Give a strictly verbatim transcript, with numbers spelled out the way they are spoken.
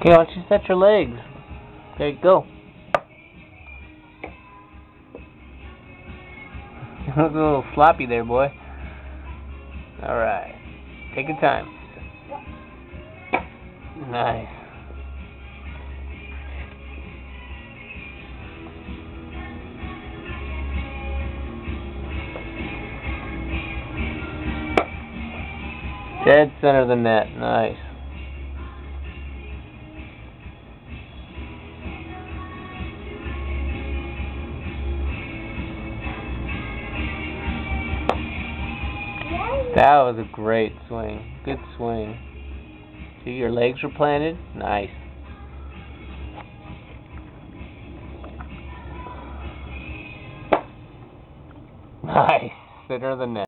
Okay, why don't you set your legs? Okay, go. You look a little sloppy there, boy. Alright. Take your time. Nice. Dead center of the net. Nice. That was a great swing. Good swing. See, your legs were planted. Nice. Nice. Center of the net.